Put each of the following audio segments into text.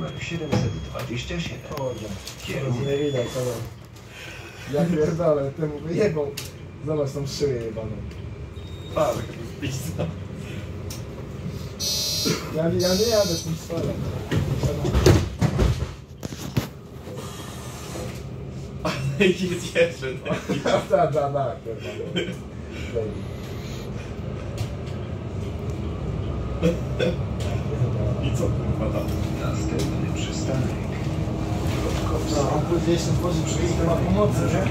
numer 727. Kierunek. Nie widać, ale... Ja pierdolę, temu wyjebał. Zobacz tą szyję jebaną. Parek, pizza. Ja nie jadę z tym stolem. Ale jest jeszcze. Tak. I co kurwa tam? Następny przystanek. No, on później się tworzy przy ma pomocy, nie?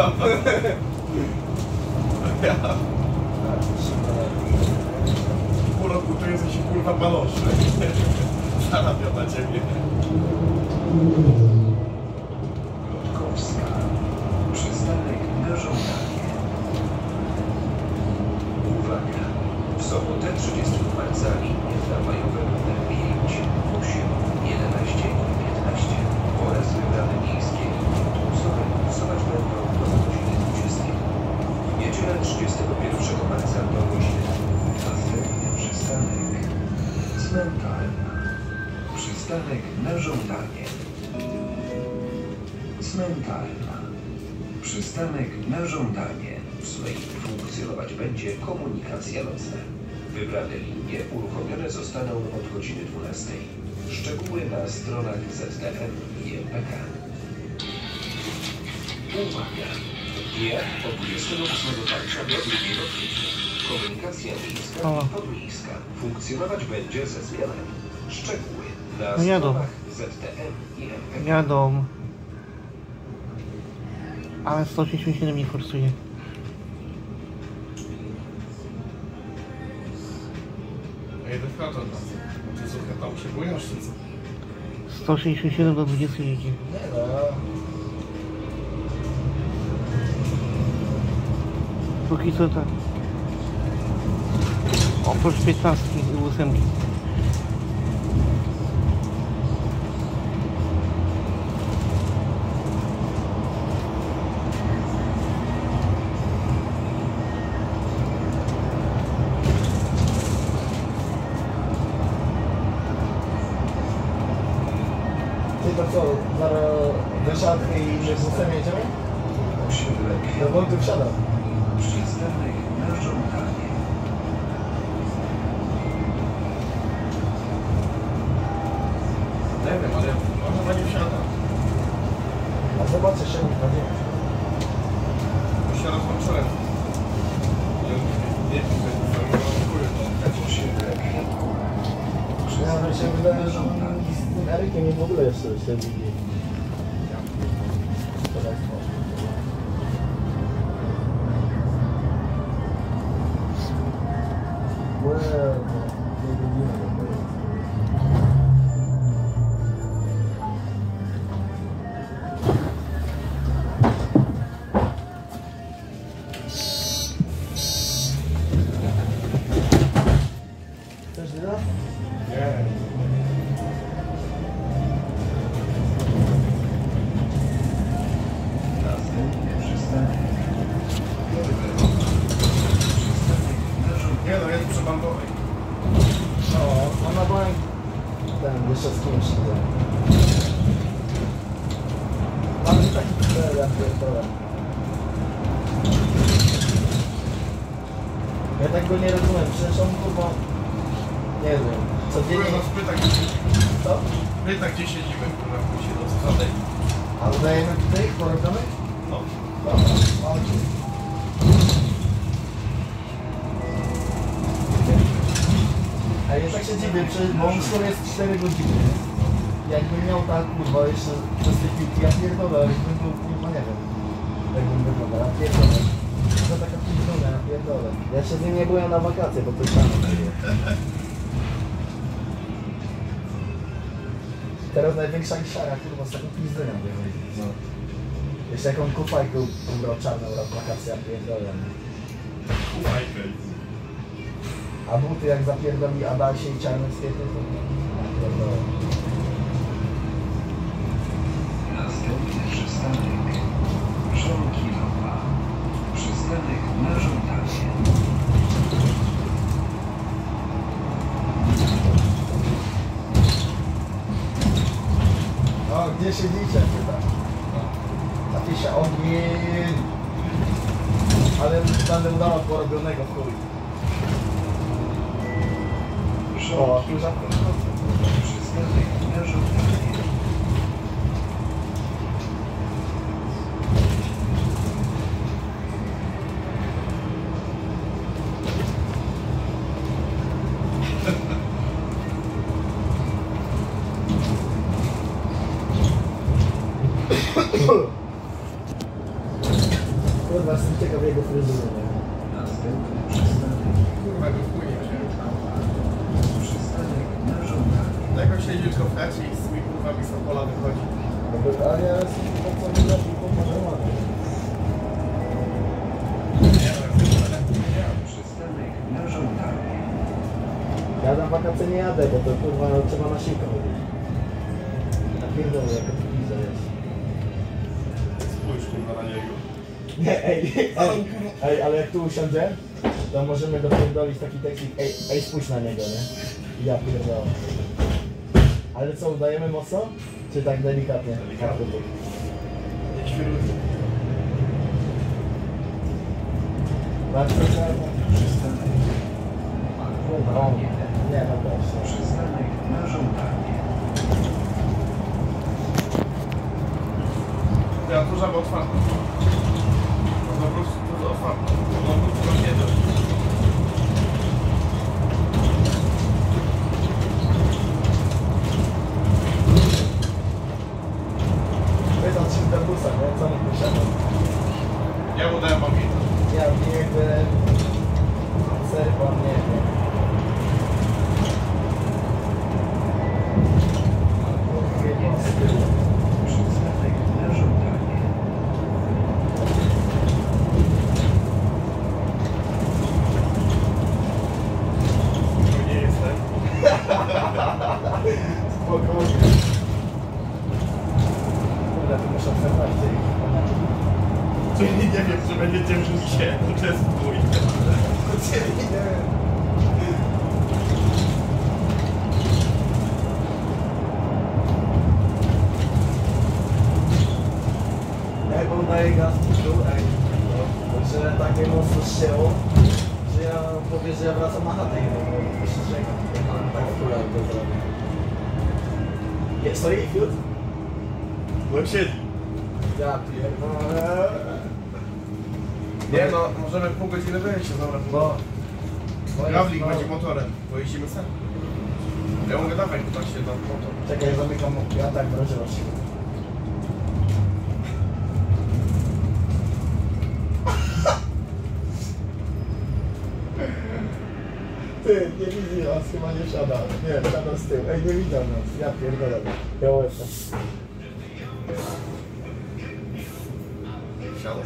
Pół roku tu jesteś kurwa paloszy. Zarabiam na ciebie. Piotrkowska. Przystanek na żądanie. Uwaga! W sobotę 30 marca linie tramwajowe numer 5, 8, 11 i 15 oraz wybrane miejskie autobusowe kursować będą do godziny 20. W niedzielę 31 marca do godziny 2. Następny przystanek cmentarna. Przystanek na żądanie. Cmentarna. Przystanek na żądanie. W swej funkcjonować będzie komunikacja nocna. Wybrane linie uruchomione zostaną od godziny 12. Szczegóły na stronach ZDM i MPK. Uwaga! Jak od 28 marca do 2 kwietnia komunikacja miejska i podmiejska funkcjonować będzie ze zmianami. Szczegóły na stronach ZDM i MPK. Jadą. Ale 187 nie forsuje. Ej, defrato tam. Ty słuchaj, tam się bojasz czy co? 167 do 20 jedzie. Nie no. Póki co tak. Oprócz 15 i 8. To co, zaraz wysiadkę i że z busem jedziemy? No bo tu wsiada. Przystanek na żądanie. Nie wiem, ale może za nie wsiada. A zobaczę się nie chodzi. Bo się rozłączyłem. Nie wiem, Ja mi się wydaje, że z tym Erykiem nie w ogóle jeszcze się widzi. Chcesz dyna? Nie. Następny przystanek. Nie no, jest przy bankowej. No, ona była ten, jeszcze z kimś ten. Mamy taki cel, ja pierdolę. Ja tak go nie rozumiem, przecież on kurwa, nie wiem, codziennie... Kurwa, nas pyta, gdzie siedzimy. Co? Pyta, gdzie siedzimy, kurwa, w się do cofadej. A udajemy tutaj, porobionych? No. Dobra, chodź. A ja tak się dziwię, bo on skoro jest 4 godziny. Jakbym miał tak kurwa jeszcze przez te piłki, ja pierdolę, jakbym był kurwa nie wiem. Jakbym wyglądał, ja pierdolę. To taka pierdolę, ja pierdolę. Ja się z nim nie byłem na wakacje, bo to tam było. Teraz największa szara kurwa z taką pizdynią wychodzi. No. Jeszcze jaką kufajkę ubrał czarną raz wakacje, ja pierdolę. Fajkę. A buty jak zapierdoli Adasie i czarne skiety, to pierdolę. Następny przystanek Żonkilowa. Przystanek na żądanie. Zatysia ogień! Ale będę udała porobionego w chuj. O, tu żadne. Przystanek na żądanie. Kurwa, jestem ciekaw jego fryzury, nie? Następny przystanek. Kurwa, go wpłynie się. Przystanek na żądanie. Jakoś siedzi tylko w chacie i z tymi kurwami z pola wychodzi. Ale ja jestem to co nie lepiej pomarowany. Przystanek na żądanie. Ja na wakacje nie jadę, bo to kurwa trzeba na siłkę chodzić. Na pierdolę, jaka to pizza jest. Spójrz kurwa na niego. Nie, ej, ale jak tu usiądzie, to możemy dopierdolić taki tekst, ej, spójrz na niego, nie? I ja pierdolę. Ale co, udajemy mocno? Czy tak delikatnie? Delikatnie. Tak, Nie świrujcie. bardzo czarno. Przystanek. O, Akwowa 1. nie, no proszę. Przystanek na żądanie. Ja tu żabę otwartą. No po prostu tu otwartą. No po prostu nie da. Weź od Szynderbusa, nie? Co my posiadamy? Ja mu dałem pamięć. Ja nie wiem. Serwa, nie wiem. Chyba z tyłu. Przystanek na żądanie. To nie jest tak. Spokojnie. Kurde, to muszę przerwać tej. Czyli nie wiem, czy będziecie w życie. To jest mój. Nie wiem. Jak on daje gaz w dół, ej, no, że tak mnie mocno ścięło, że ja powiem, że ja wracam na chatę i myślę, że tak w kulach to zrobię. Stoi fiut? Byłem siedzi. Ja pierdolę. Nie no, możemy pół godziny wyjść się zabrać. Bo... Gawlik będzie motorem. Pojeździmy sam. Ja mogę dawać, bo tak się da motor. Czekaj, zamykam, ja tak proszę was. Ty, nie widzi nas, chyba nie siada. Nie, siada z tyłu. Ej, nie widzą nas. Ja pierdolę. Ja łezę. Siadam.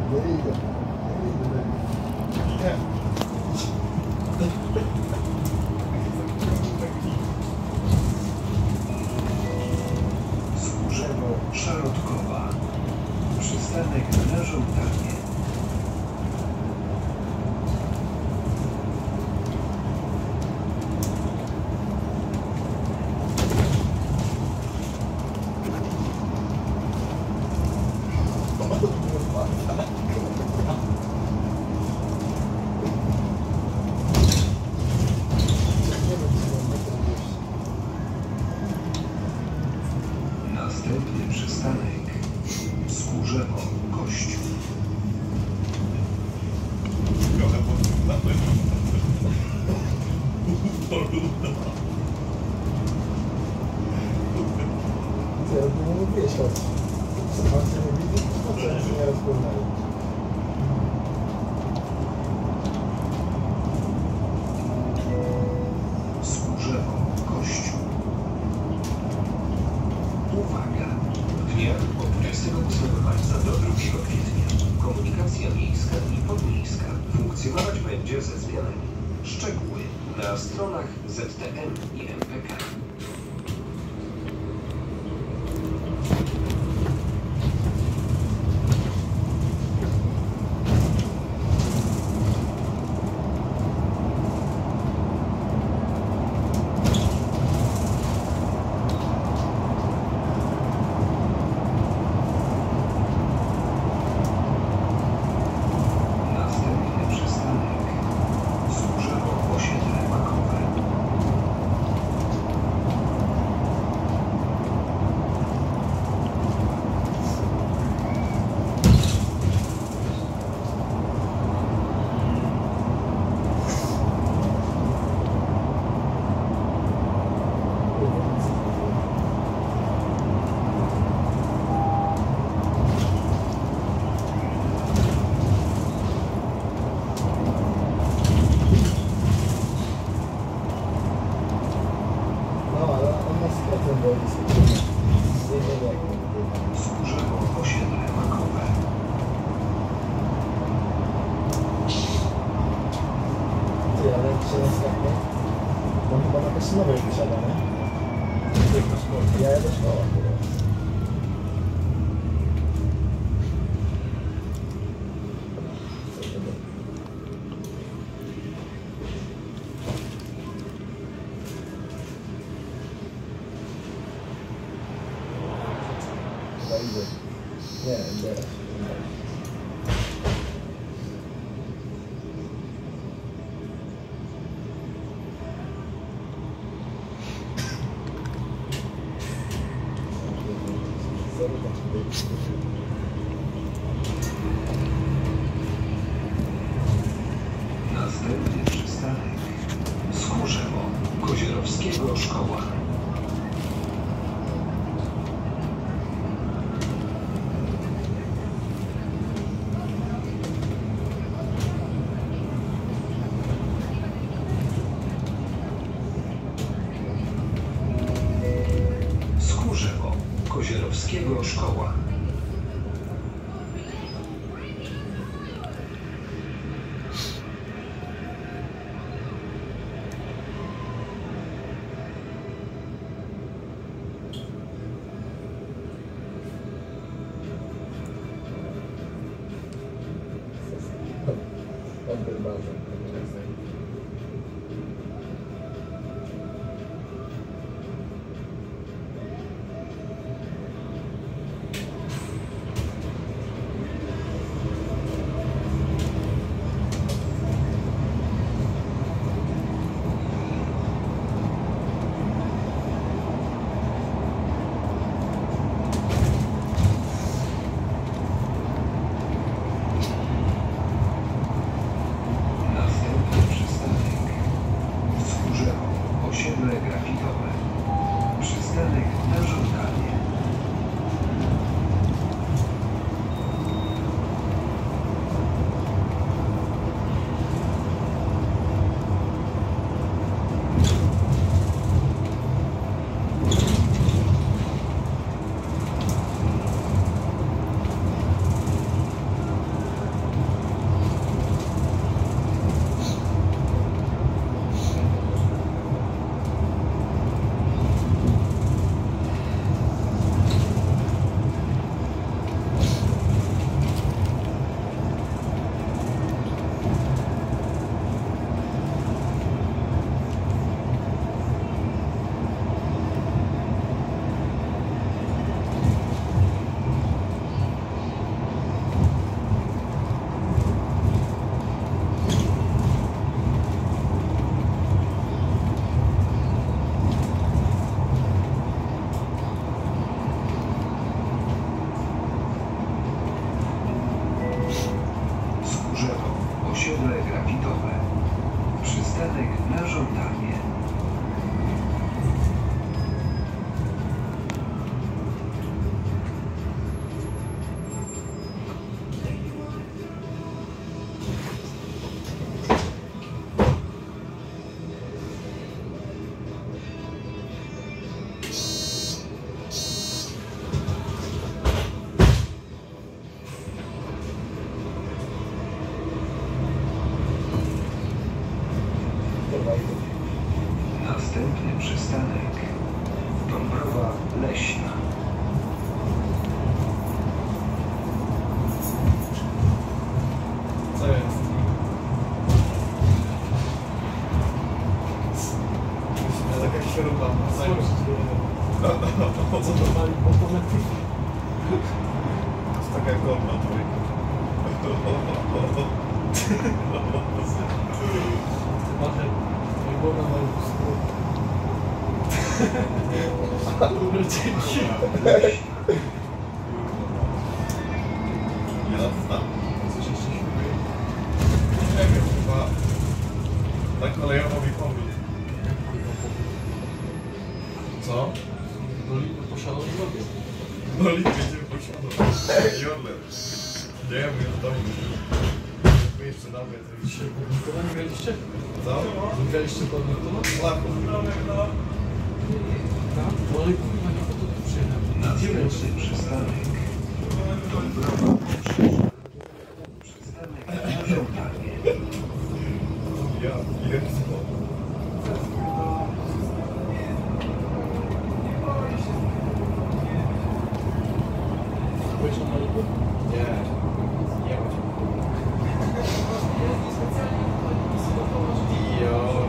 Nie idę. Nie. Służewo Szarotkowa. Przystanek na żołniernie. Następny przystanek Skórzewo Kościół. Trochę podglądamy. Ja nie mówię środki. Zobaczcie, nie widzę, to co się nie rozpoznają. Skórzewo Kościół. Uwaga! W dniach od 28 marca do 2 kwietnia komunikacja miejska i podmiejska funkcjonować będzie ze zmianami. Szczegóły na stronach ZTM i MPK. Następny przystanek Służewo Osiedle Makowe. No, ale on ma sklepem boli sobie. Nie wiem jak to wygląda. Służewo Osiedle Makowe. Ty, ale jak się naskaknie, to chyba na Kaszynowej wysiada, nie? Ja jadę szkoła, kurwa. Co to było? Chyba idę. Nie, teraz. Następny przystanek Skórzewo Kozierowskiego Szkoła. Skórzewo Kozierowskiego Szkoła. Dobry bardzo. Następny przystanek Dąbrowa Leśna. Co jest? Jakaś śruba. Po co to mali komponenty? To jest taka godna trójka. Trochę głowę ma Jazda. Coś jeszcze śmieje? Nie wiem, chyba na kolejowo mi pomógł. Co? po szalonym drogę. No i będziemy posiadać. Jorler. Nie wiem, w domu. My jeszcze nawet. Dzisiaj Badmintona nie graliście? Co? Nie graliście Badmintona? Lachu. No ale kurwa nie po to tu przyjechałem. Następny przystanek Dąbrowa Przystanek na żądanie. Ja, jest. Byłeś na Malibu? Nie. Nie ma. Jo.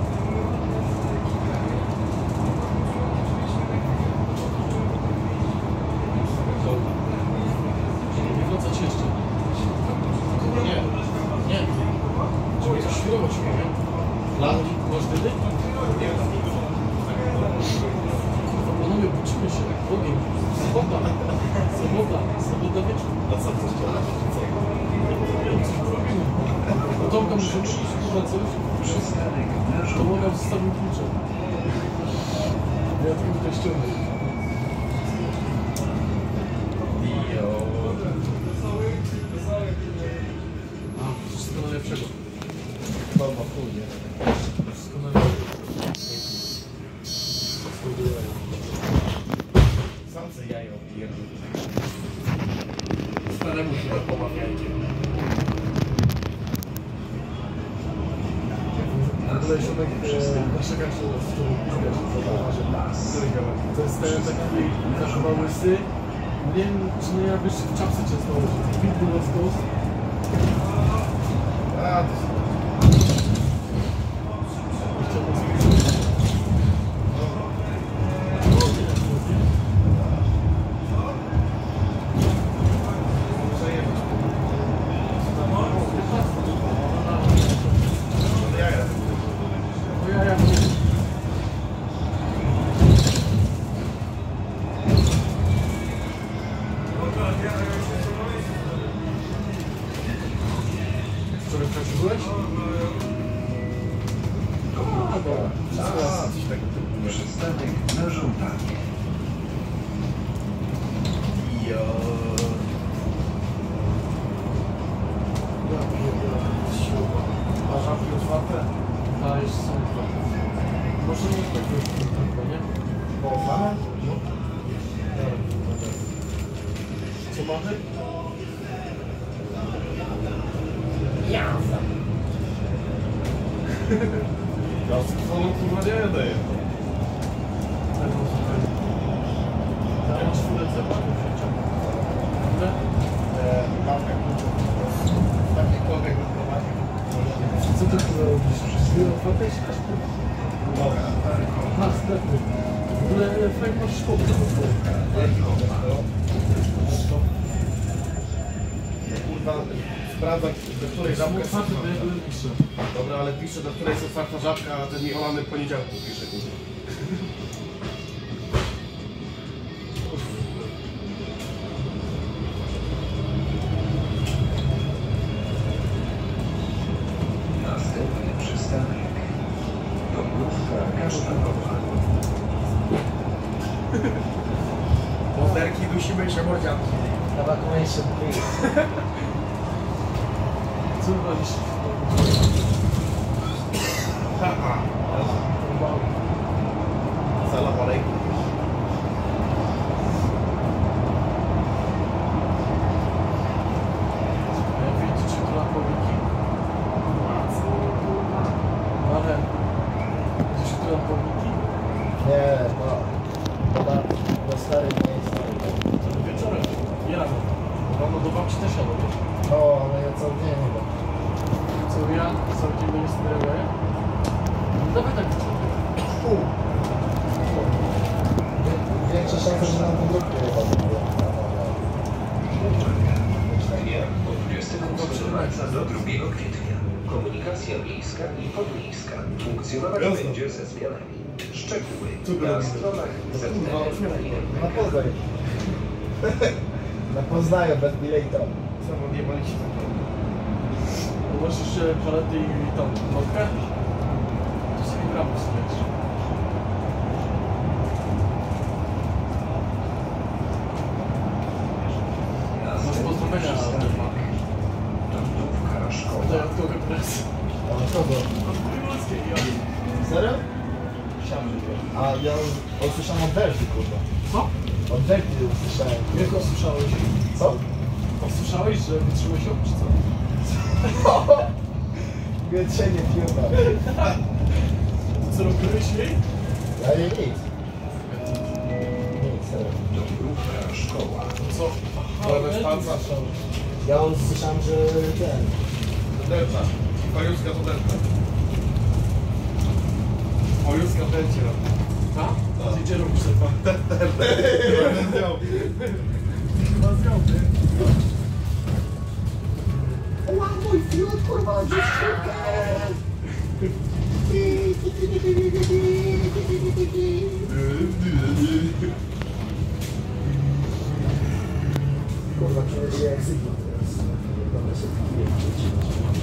Nie wracać jeszcze. Nie. Nie. Żeby coś świrować umie. Landi, masz dydy? Panowie, budzimy się. Ogień. Swoboda. Swoboda. Swoboda wieczór. A co to jeszcze? Coś robimy. Tomka musimy iść kurwa coś. Przystanek na To żądanie. mogę zostawić klucze. Ja tylko tutaj ściągnę. Jo. A, wszystko najlepszego. Mama, chuj, nie? Wszystko najlepszego. Sam se jajo pierdolę. Staremu chyba pomawiajcie. W ogóle ziomek naszego się z którym to jest ten taki chyba łysy. Nie wiem, czy nie jakbyś w czapce często użył. Pitbull West Coast. A, to Chciałbym spojrzeć. No ja wczoraj w Krasie byłeś? coś takiego. Przystanek na żądanie. Jo. Ja pierdolę, siła. A żabki otwarte? A, jeszcze są dwa. Może nie tak chyba, nie? Połamane? No. Co mamy? Ja z kolą kurwa nie daję. Ja masz chwilę zobaczyć. Ile? Mam takie kołek wyprowadził. Co ty tu robisz? Dwie otwarte jest jakaś Dobra. na sklepy. W ogóle fajnie masz szkołę. Kurwa, sprawdzam, do której Tam żabka otwarte, jest to ja otwarta. byłem piszę. Dobra, ale piszę, do której jest otwarta żabka, a ten nieolany poniedziałku pisze, kurwa. Następny przystanek Dąbrówka Kasztanowa. Posterki dusimy się mordzianki. Evacuation, please. Co walisz? Haha. Salam alejkum. Ja wiem, czy tu na powiki. Ale... Gdzieś tu na powiki. Co nie chyba. Co ja? Całkiem do Instagrama? Dawaj tak. Większa szansa, że nam ten grupie chyba będzie. Dnia od 28 marca do 2 kwietnia. Komunikacja miejska i podmiejska funkcjonować będzie ze zmianami. Szczegóły na stronach Na Poznań. Na Poznaniu, bez bileta. Co, odjebaliśmy to. Masz jeszcze palety i tą notkę? To sobie brawo słuchajcie. Masz pozdrowienia na Alberma. Lądówka szkoła. To jak to wypresy. A od kogo? Od Północkiej, ja. Serio? Chciałem, że A ja usłyszałem od Delty, kurwa. Co? Od Delty usłyszałem. Jak usłyszałeś? Co? Usłyszałeś, że wytrzymałeś ją, czy co? Wietrzenie piłka. To co robiłeś jej? Ja nie nic. Nic, serio. Lądówka szkoła. Co? Aha, Ale bez palca. Ja usłyszałem, że ten... Delta. Pajuska to delta. Pajuska w delcie robi. Tak? A gdzie robisz te dwa? Chyba zgrał, ty. Ła, mój fiut, kurwa, dziewczynkę! Kurwa, czuję jak sygnał teraz. Będę się taki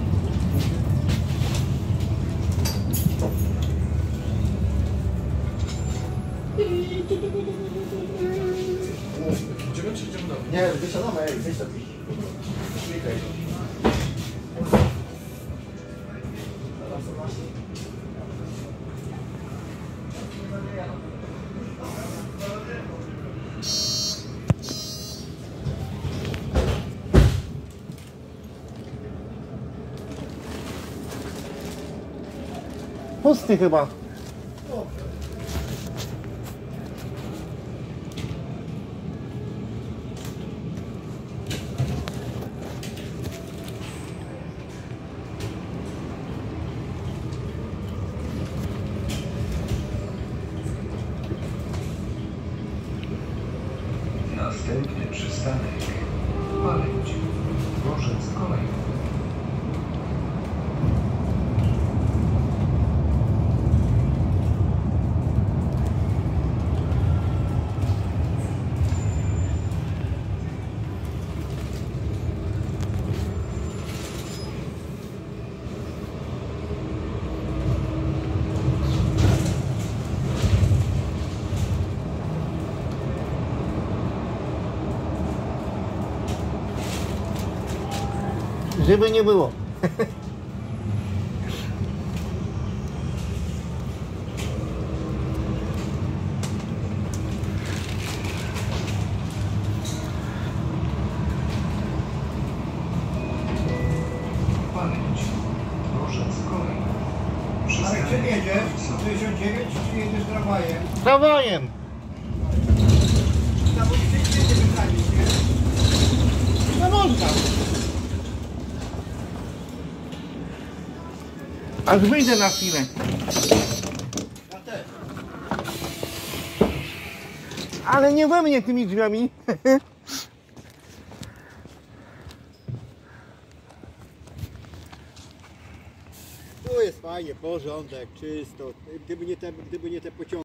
Idziemy czy idziemy dalej? Nie, wysiadamy, ej, wyjdź lepiej. Śmigaj. Pusty chyba. Następny przystanek Palęć. Dworzec kolejowy. Żeby nie było. Palęć. Dworzec kolejowy. Ale Przystanek czy jedziesz? końcowy. 69 czy jedziesz tramwajem? Tramwajem. No bo gdzieś jedzie wysadzić, nie? No można. Aż wyjdę na chwilę. Ja też. Ale nie we mnie tymi drzwiami. Tu jest fajnie, porządek, czysto. Gdyby nie te pociągi.